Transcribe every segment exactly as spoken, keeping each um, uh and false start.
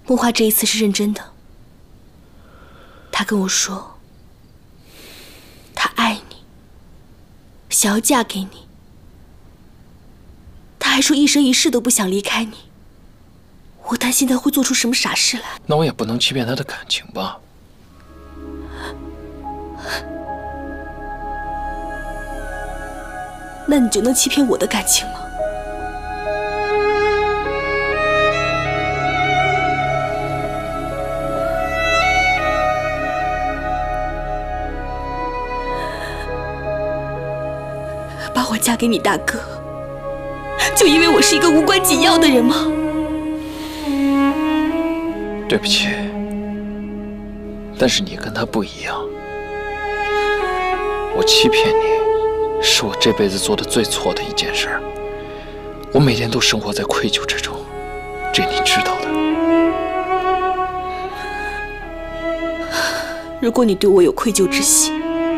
木华这一次是认真的，他跟我说，他爱你，想要嫁给你，他还说一生一世都不想离开你。我担心他会做出什么傻事来。 那我也不能欺骗他的感情吧？ 那你就能欺骗我的感情吗？把我嫁给你大哥，就因为我是一个无关紧要的人吗？ 对不起，但是你跟他不一样。我欺骗你，是我这辈子做的最错的一件事。我每天都生活在愧疚之中，这你知道的。 如果你对我有愧疚之心，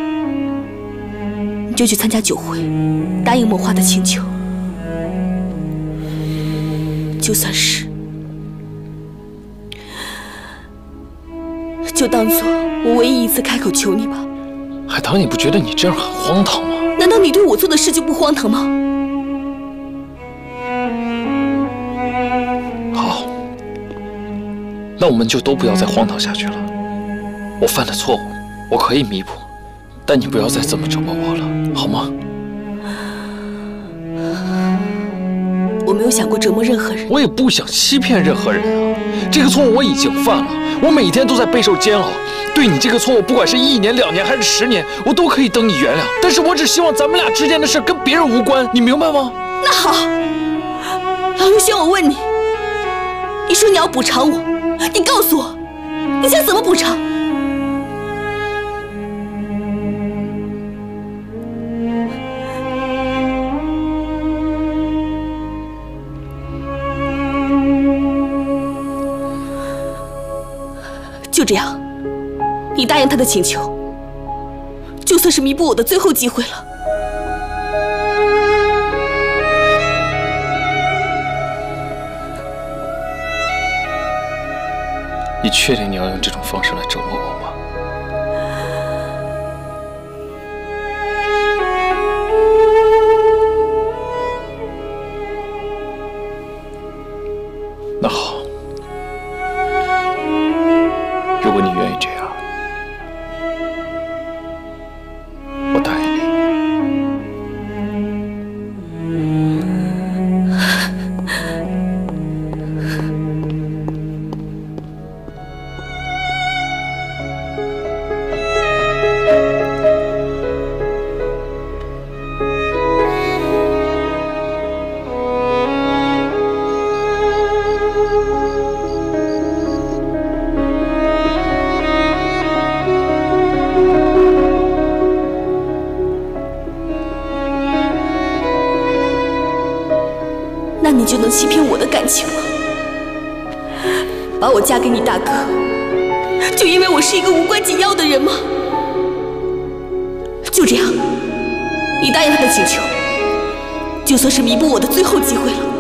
你就去参加酒会，答应墨花的请求。就算是，就当做我唯一一次开口求你吧。 海棠，你不觉得你这样很荒唐吗？ 难道你对我做的事就不荒唐吗？ 好，那我们就都不要再荒唐下去了。我犯的错误，我可以弥补，但你不要再这么折磨我了，好吗？ 我没有想过折磨任何人， 我也不想欺骗任何人啊。这个错误我已经犯了，我每天都在备受煎熬。对你这个错误，不管是一年、两年还是十年，我都可以等你原谅。但是我只希望咱们俩之间的事跟别人无关，你明白吗？ 那好，老刘轩，我问你，你说你要补偿我，你告诉我，你想怎么补偿？就这样，你答应他的请求，就算是弥补我的最后机会了。 你确定你要用这种方式来折磨我吗？那好。如果你愿意这样，我答应你。 那你就能欺骗我的感情吗？把我嫁给你大哥，就因为我是一个无关紧要的人吗？就这样，你答应他的请求，就算是弥补我的最后机会了。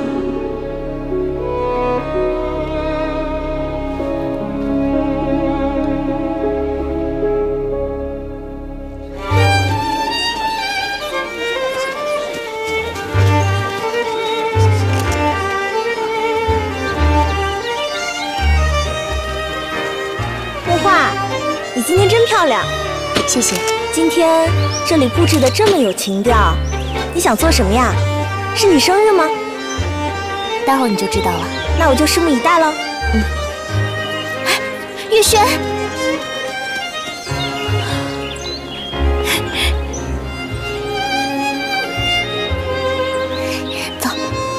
你今天真漂亮， 谢谢。 今天这里布置的这么有情调，你想做什么呀？是你生日吗？ 待会儿你就知道了。 那我就拭目以待喽。嗯。哎，月轩，走。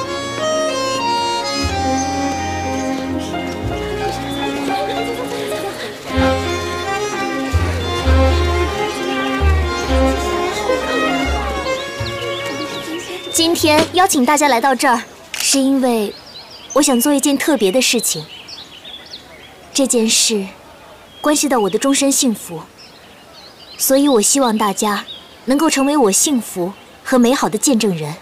今天邀请大家来到这儿，是因为我想做一件特别的事情。这件事关系到我的终身幸福，所以我希望大家能够成为我幸福和美好的见证人。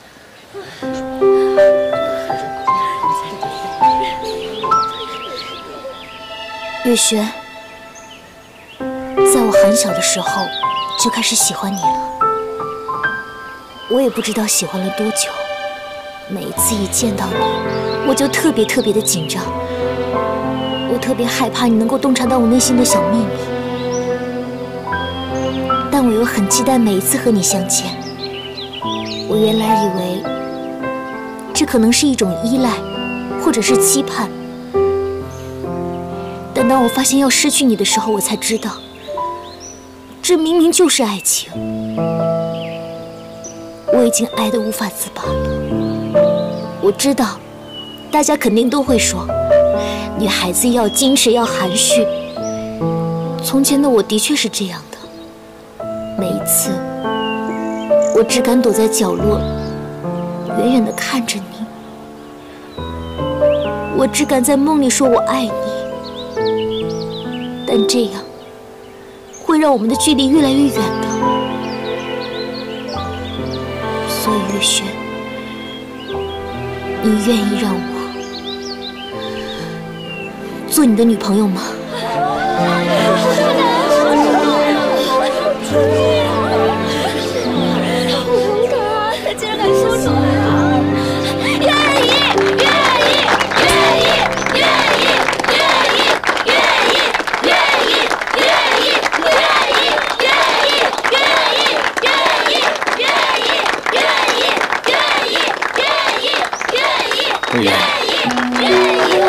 月轩，在我很小的时候就开始喜欢你了。我也不知道喜欢了多久，每一次一见到你，我就特别特别的紧张。我特别害怕你能够洞察到我内心的小秘密，但我又很期待每一次和你相见。我原来以为这可能是一种依赖，或者是期盼。但当我发现要失去你的时候，我才知道，这明明就是爱情。我已经爱得无法自拔了。我知道，大家肯定都会说，女孩子要矜持，要含蓄。从前的我的确是这样的，每一次，我只敢躲在角落，远远地看着你。我只敢在梦里说我爱你。但这样会让我们的距离越来越远的。所以月轩，你愿意让我做你的女朋友吗？ 他竟然敢说出来啊！愿意，愿意，愿意，愿意，愿意，愿意，愿意，愿意，愿意，愿意，愿意，愿意，愿意，愿意，愿意，愿意，愿意， 不愿意。 愿意。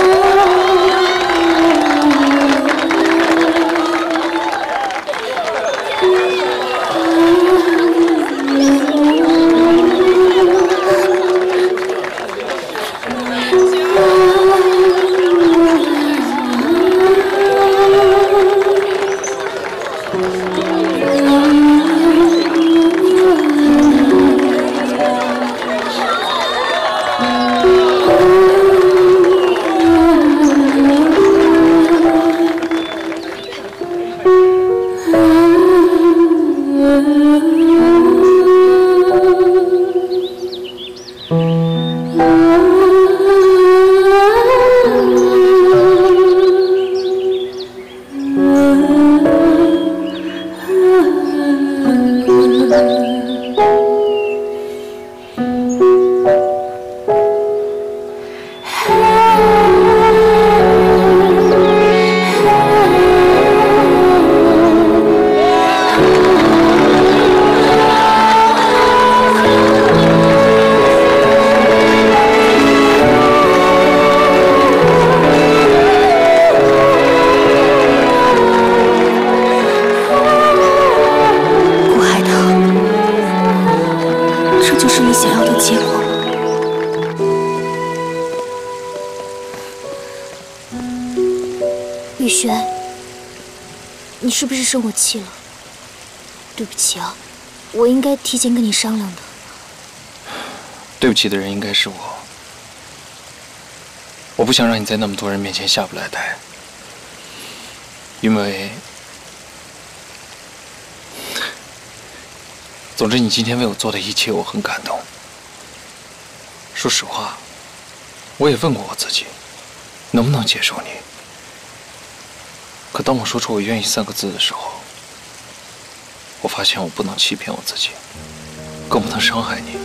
雨璇，你是不是生我气了？对不起啊，我应该提前跟你商量的。 对不起的人应该是我，我不想让你在那么多人面前下不来台，因为，总之你今天为我做的一切，我很感动。说实话，我也问过我自己，能不能接受你。可当我说出我愿意三个字的时候，我发现我不能欺骗我自己，更不能伤害你。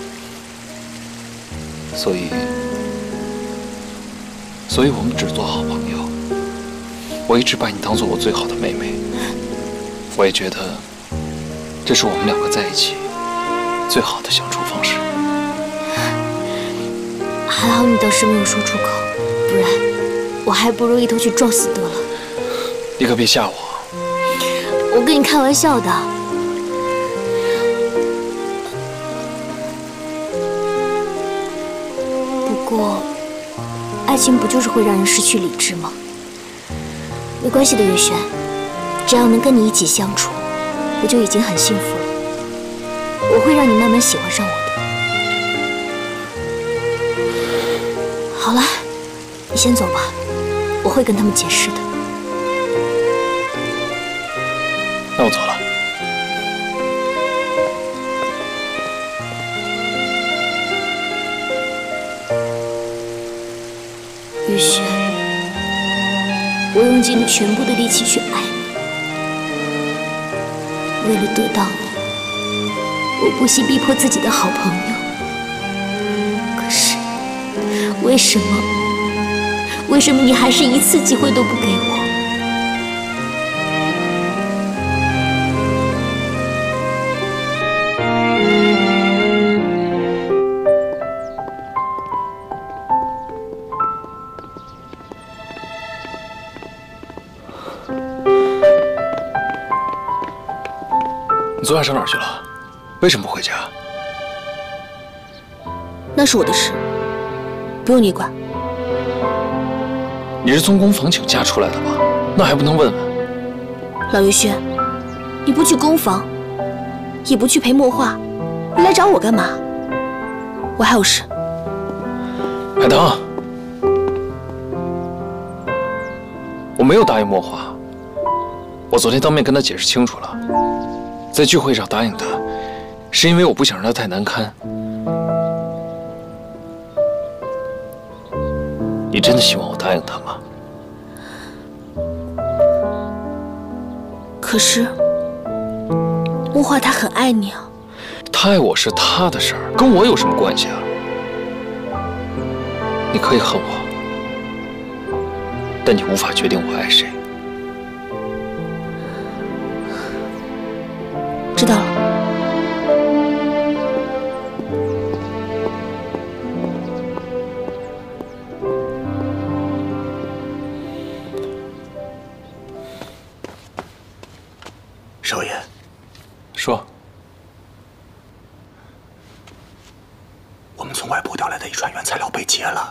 所以，所以我们只做好朋友。我一直把你当做我最好的妹妹，我也觉得这是我们两个在一起最好的相处方式。 还好你当时没有说出口，不然我还不如一头去撞死得了。 你可别吓我！ 我跟你开玩笑的。不过，爱情不就是会让人失去理智吗？没关系的，月璇，只要能跟你一起相处，我就已经很幸福了。我会让你慢慢喜欢上我的。好了，你先走吧，我会跟他们解释的。 那我走了。 雨璇， 我用尽了全部的力气去爱你，为了得到你，我不惜逼迫自己的好朋友。可是，为什么？为什么你还是一次机会都不给我？ 你昨晚上哪儿去了？为什么不回家？ 那是我的事，不用你管。 你是从工坊请假出来的吧？那还不能问问？ 老月轩，你不去工坊，也不去陪墨画，你来找我干嘛？我还有事。 海棠，我没有答应墨画，我昨天当面跟他解释清楚了。在聚会上答应他，是因为我不想让他太难堪。你真的希望我答应他吗？ 可是，墨画他很爱你啊。 他爱我是他的事儿，跟我有什么关系啊？你可以恨我，但你无法决定我爱谁。 知道了。 少爷， 说， 我们从外部调来的一船原材料被劫了。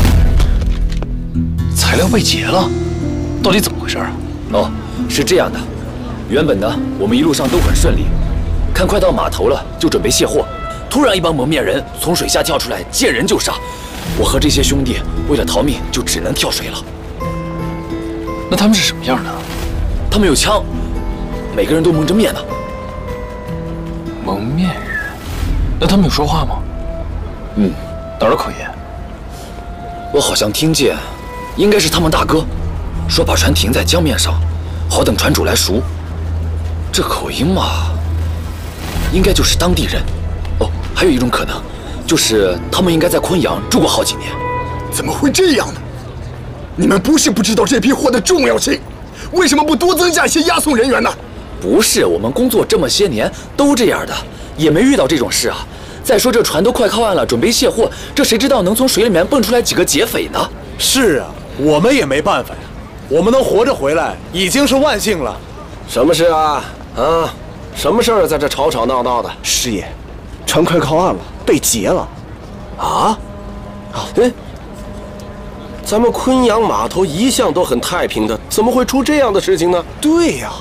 材料被劫了？到底怎么回事啊？ 哦，是这样的。原本呢，我们一路上都很顺利，看快到码头了，就准备卸货。突然，一帮蒙面人从水下跳出来，见人就杀。我和这些兄弟为了逃命，就只能跳水了。 那他们是什么样的？ 他们有枪，每个人都蒙着面呢。 蒙面人？那他们有说话吗？ 嗯， 哪儿的口音？ 我好像听见，应该是他们大哥说把船停在江面上，好等船主来赎。这口音嘛，应该就是当地人。哦，还有一种可能，就是他们应该在昆阳住过好几年。 怎么会这样呢？你们不是不知道这批货的重要性，为什么不多增加一些押送人员呢？ 不是，我们工作这么些年都这样的，也没遇到这种事啊。再说这船都快靠岸了，准备卸货，这谁知道能从水里面蹦出来几个劫匪呢？ 是啊，我们也没办法呀。我们能活着回来已经是万幸了。 什么事啊？啊，什么事儿在这吵吵闹闹的？ 师爷，船快靠岸了，被劫了。 啊？哎，咱们昆阳码头一向都很太平的，怎么会出这样的事情呢？ 对呀。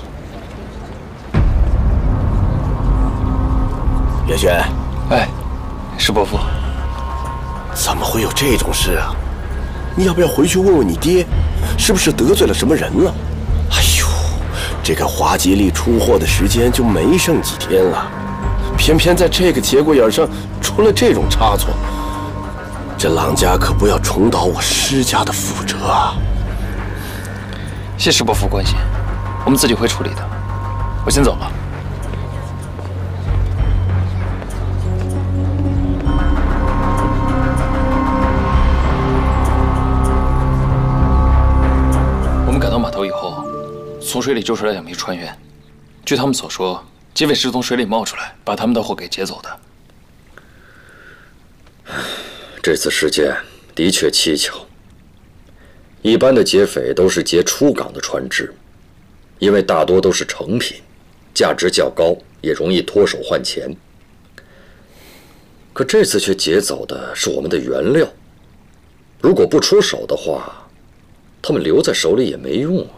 叶轩， 哎，石伯父， 怎么会有这种事啊？你要不要回去问问你爹，是不是得罪了什么人了？哎呦，这个华吉利出货的时间就没剩几天了，偏偏在这个节骨眼上出了这种差错，这郎家可不要重蹈我施家的覆辙啊！ 谢石伯父关心，我们自己会处理的。我先走了。码头以后，从水里救出来两名船员。据他们所说，劫匪是从水里冒出来，把他们的货给劫走的。 这次事件的确蹊跷。一般的劫匪都是劫出港的船只，因为大多都是成品，价值较高，也容易脱手换钱。可这次却劫走的是我们的原料，如果不出手的话，他们留在手里也没用啊！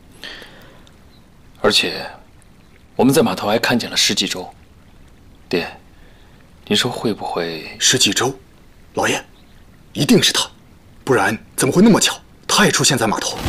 而且，我们在码头还看见了施纪周。爹，你说会不会？ 施纪周，老爷，一定是他，不然怎么会那么巧，他也出现在码头？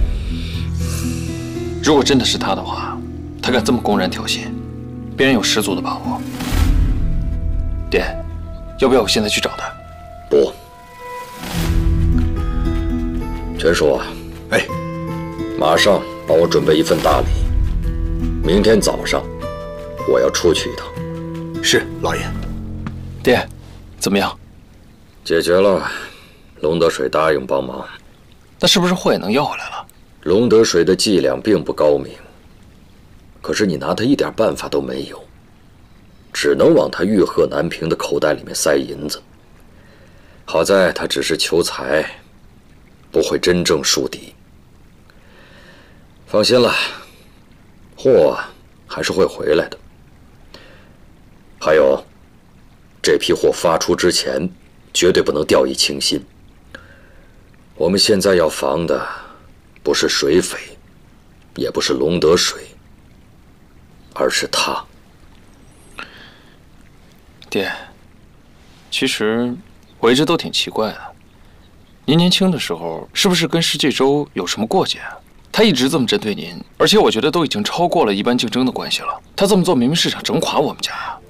如果真的是他的话，他敢这么公然挑衅，别人有十足的把握。爹，要不要我现在去找他？ 不。全叔啊， 哎， 马上帮我准备一份大礼。明天早上，我要出去一趟。 是，老爷。 爹，怎么样？ 解决了，龙德水答应帮忙。 那是不是货也能要回来了？ 龙德水的伎俩并不高明，可是你拿他一点办法都没有，只能往他玉鹤南平的口袋里面塞银子。好在他只是求财，不会真正树敌。放心了，货还是会回来的。还有，这批货发出之前，绝对不能掉以轻心。我们现在要防的，不是水匪，也不是龙德水，而是他。 爹，其实我一直都挺奇怪的，您年轻的时候是不是跟施纪周有什么过节啊？他一直这么针对您，而且我觉得都已经超过了一般竞争的关系了。他这么做明明是想整垮我们家呀！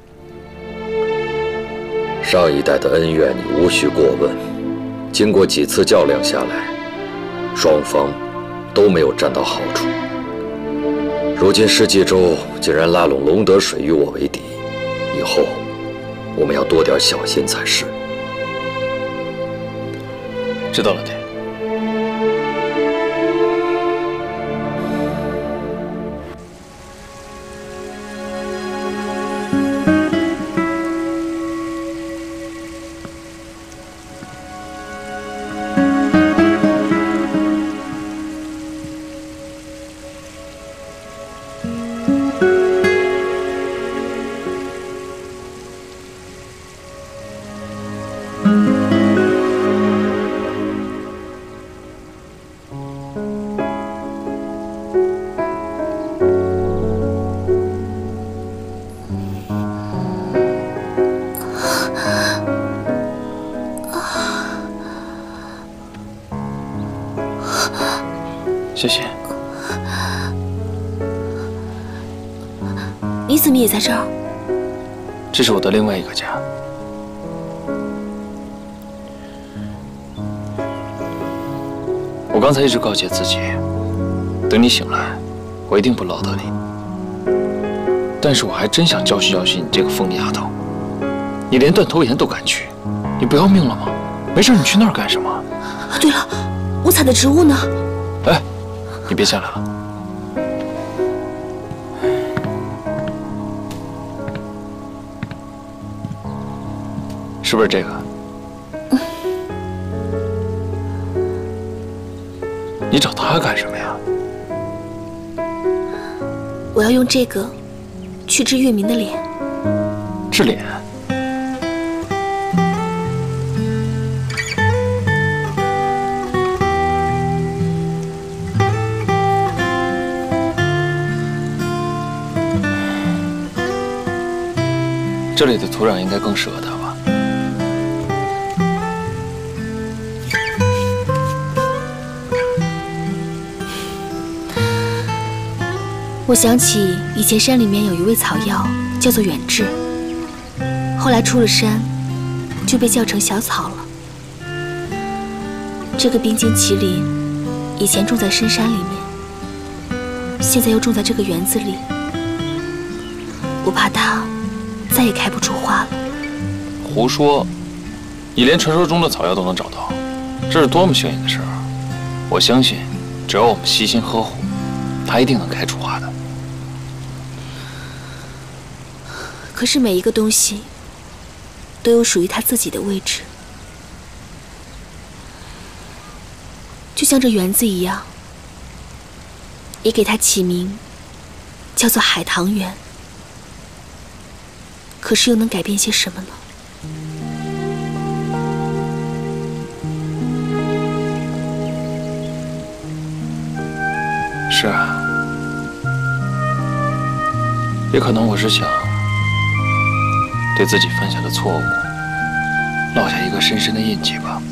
上一代的恩怨你无需过问，经过几次较量下来，双方都没有占到好处。如今施纪周竟然拉拢龙德水与我为敌，以后我们要多点小心才是。 知道了，爹。谢谢。 你怎么也在这儿？ 这是我的另外一个家。我刚才一直告诫自己，等你醒来，我一定不落得你。但是我还真想教训教训你这个疯丫头。你连断头岩都敢去，你不要命了吗？没事，你去那儿干什么？ 啊，对了，我采的植物呢？ 哎，你别下来了。是不是这个？嗯、你找他干什么呀？ 我要用这个去治月明的脸。 治脸？这里的土壤应该更适合它吧？ 我想起以前山里面有一味草药叫做远志，后来出了山就被叫成小草了。这个冰晶麒麟以前种在深山里面，现在又种在这个园子里，我怕它再也开不出花了。 胡说！你连传说中的草药都能找到，这是多么幸运的事啊！我相信，只要我们悉心呵护，它一定能开出花的。 可是每一个东西都有属于它自己的位置，就像这园子一样，也给它起名叫做海棠园。可是又能改变些什么呢？ 是啊，也可能我是想对自己犯下的错误烙下一个深深的印记吧，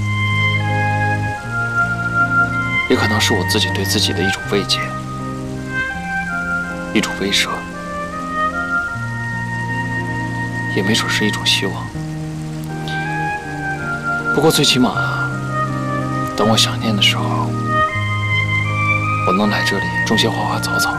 也可能是我自己对自己的一种慰藉，一种威慑，也没准是一种希望。不过最起码，等我想念的时候，我我能来这里种些花花草草。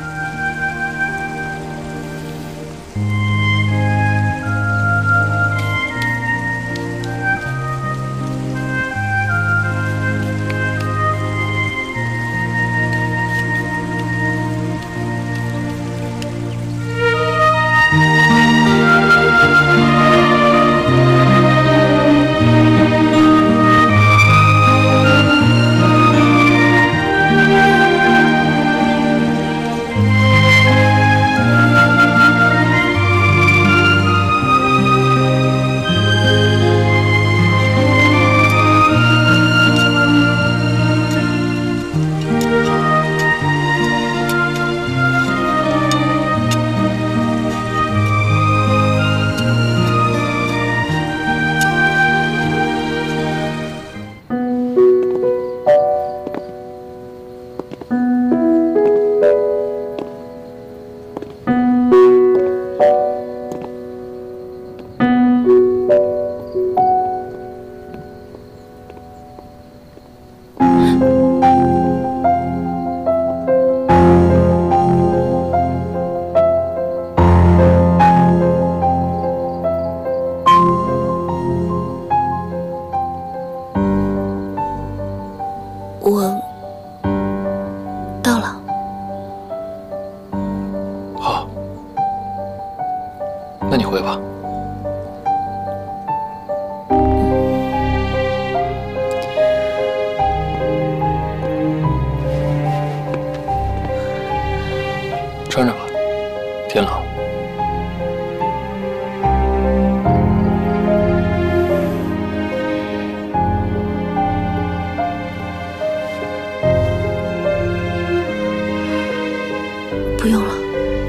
我到了。 好，那你回吧。穿着吧，天冷。 不用了。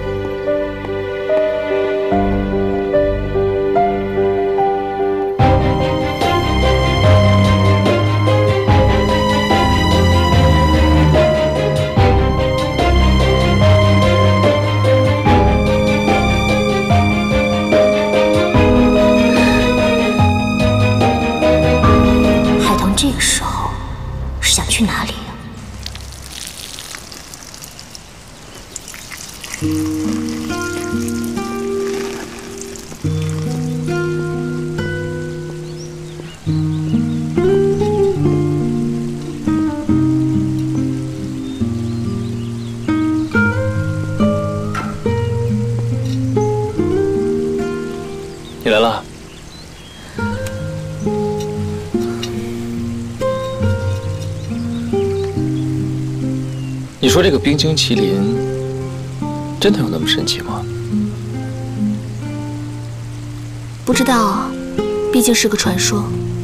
海棠这个时候是想去哪里呀？ 你来了。你说这个冰晶麒麟真的有那么神奇吗？ 不知道啊，毕竟是个传说。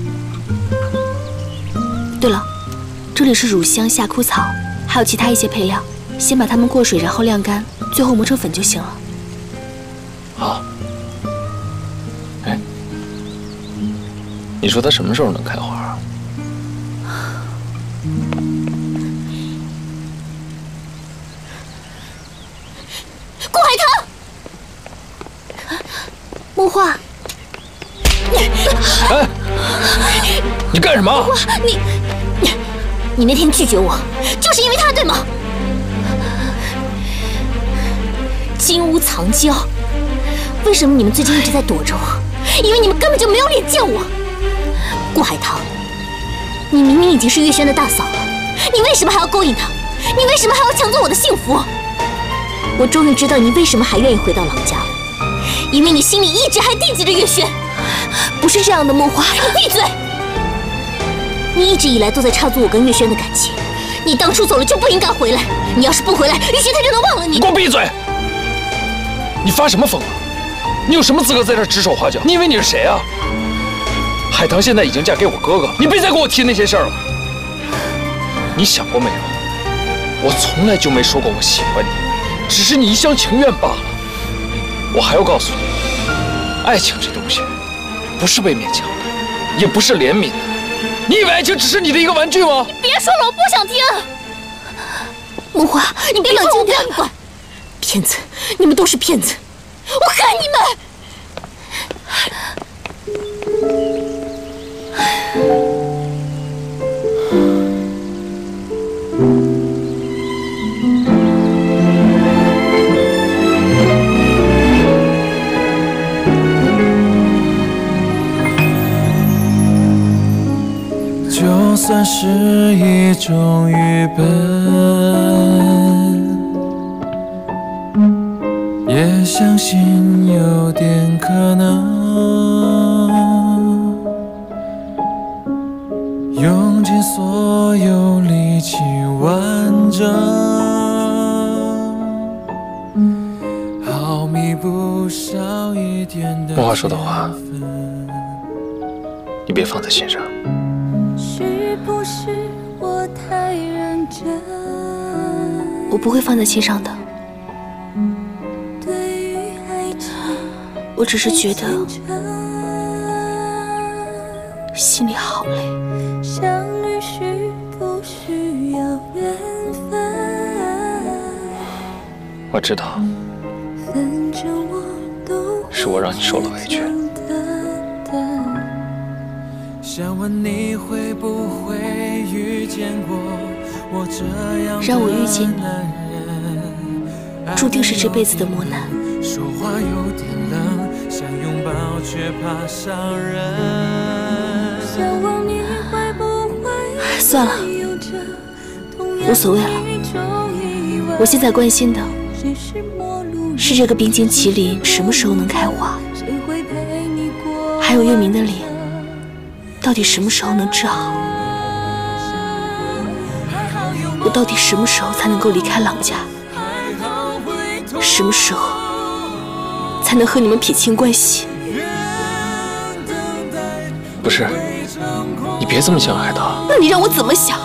对了，这里是乳香、夏枯草，还有其他一些配料，先把它们过水，然后晾干，最后磨成粉就行了。 好。哎，你说它什么时候能开花啊？ 顾海棠，木花。 哎，你干什么？ 木花，你你那天拒绝我，就是因为他，对吗？金屋藏娇，为什么你们最近一直在躲着我？因为你们根本就没有脸见我。顾海棠，你明明已经是月轩的大嫂了，你为什么还要勾引她？你为什么还要抢走我的幸福？我终于知道你为什么还愿意回到郎家了，因为你心里一直还惦记着月轩。不是这样的，梦华，你闭嘴！你一直以来都在插足我跟月轩的感情，你当初走了就不应该回来。你要是不回来，月轩他就能忘了你。 你给我闭嘴！你发什么疯啊？你有什么资格在这指手画脚？你以为你是谁啊？海棠现在已经嫁给我哥哥，你别再给我提那些事儿了。你想过没有？我从来就没说过我喜欢你，只是你一厢情愿罢了。我还要告诉你，爱情这东西不是被勉强的，也不是怜悯的。你以为爱情只是你的一个玩具吗？ 你别说了，我不想听。梦华，你别冷静点，你管。骗子，你们都是骗子，我恨你们！ 算是一种愚笨，也相信有点可能，用尽所有力气完整，好弥补少一点的。 莫华说的话，你别放在心上。 是不是我太认真？ 我不会放在心上的。我只是觉得心里好累。 相遇需不需要缘分？ 我知道， 反正我都是我让你受了委屈。 想问你会不会遇见过我这样让我遇见你，注定是这辈子的磨难。 说话有点冷，想拥抱却怕伤人。想问你会不会算了，无所谓了。我现在关心的是这个冰晶麒麟什么时候能开花，还有月明的脸到底什么时候能治好？我到底什么时候才能够离开郎家？什么时候才能和你们撇清关系？ 不是，你别这么想海棠。 那你让我怎么想？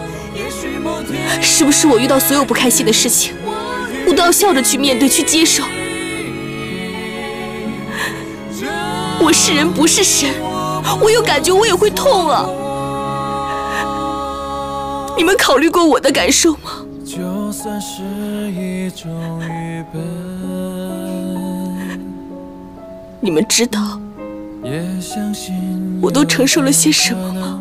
是不是我遇到所有不开心的事情，我都要笑着去面对、去接受？我是人不是神，我有感觉我也会痛啊！你们考虑过我的感受吗？ 就算是一种愚笨， 你们知道也相信我都承受了些什么吗？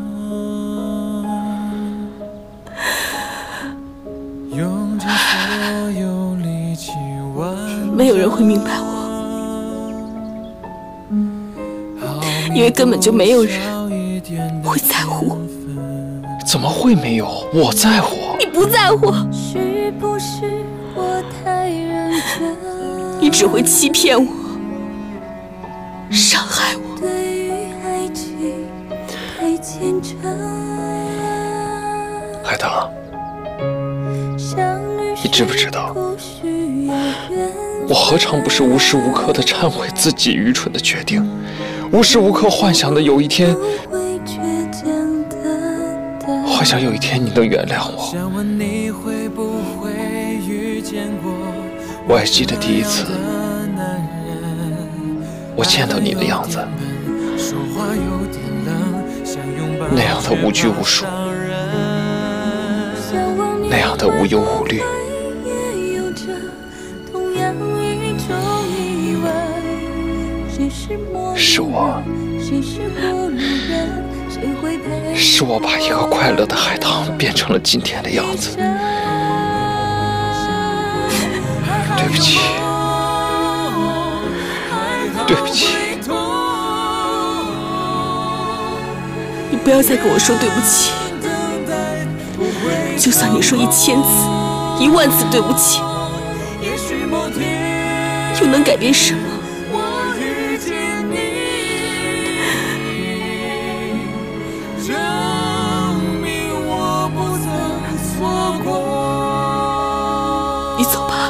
用尽所有力气完， 没有人会明白我，因为根本就没有人会在乎我。 怎么会没有？我在乎。 你不在乎， 是不是我太认真？ 你只会欺骗我，伤害我。 对于爱情太虔诚。 海棠，你知不知道，我何尝不是无时无刻的忏悔自己愚蠢的决定，无时无刻幻想的有一天，幻想有一天你能原谅我。我还记得第一次我见到你的样子，那样的无拘无束，那样的无忧无虑。是我，是我把一个快乐的海棠变成了今天的样子。对不起，对不起。 你不要再跟我说对不起，就算你说一千次、一万次对不起，又能改变什么？你走吧，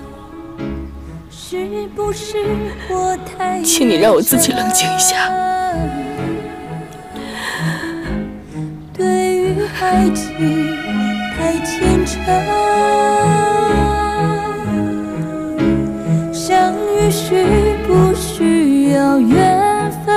请你让我自己冷静一下。 对于爱情太虔诚，相遇需不需要缘分？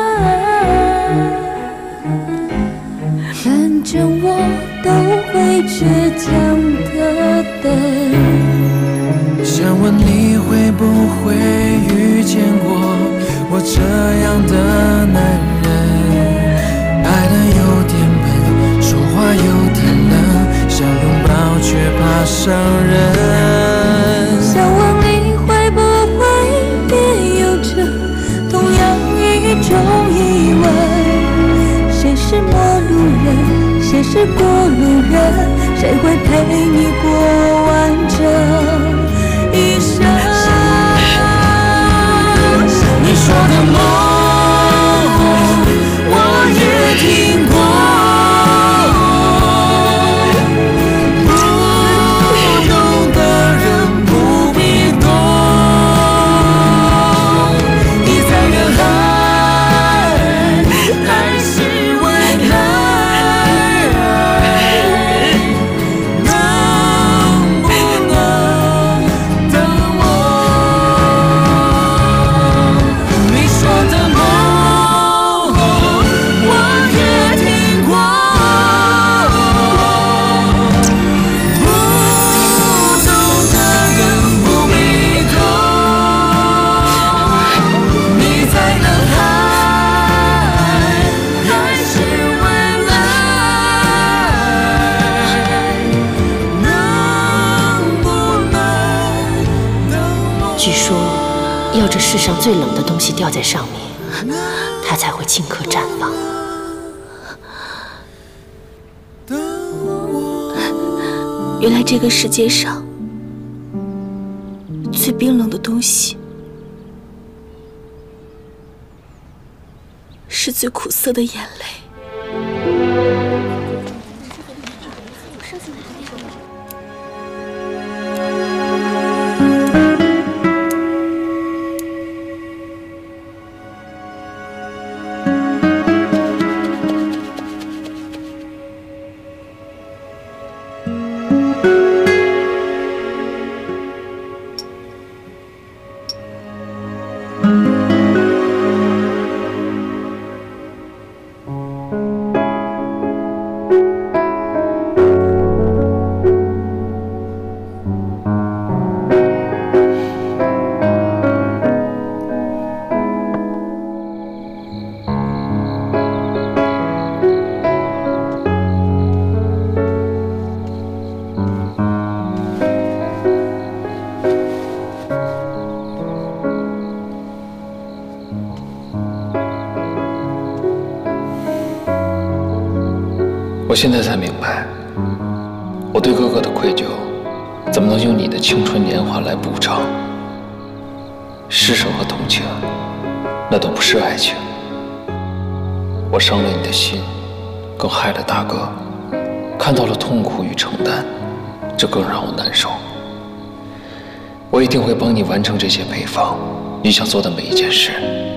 反正我都会倔强的等。 想问你会不会遇见过我这样的男人？爱得有点笨，说话有点冷，想拥抱却怕伤人。 想问你会不会也有着同样一种疑问？谁是陌路人？ 也是过路人，谁会陪你过完这一生？你说的梦，我也听过。不懂的人不必懂，你在人海，还是未来？能不能等我？你说的梦，我也听过。不懂的人不必懂，你在人海，还是未来？能不能等我？ 据说，要这世上最冷的东西掉在上面，它才会顷刻绽放。 原来这个世界上最冰冷的东西，是最苦涩的眼泪。 我现在才明白，我对哥哥的愧疚，怎么能用你的青春年华来补偿？施舍和同情，那都不是爱情。我伤了你的心，更害了大哥，看到了痛苦与承担，这更让我难受。我一定会帮你完成这些配方，你想做的每一件事。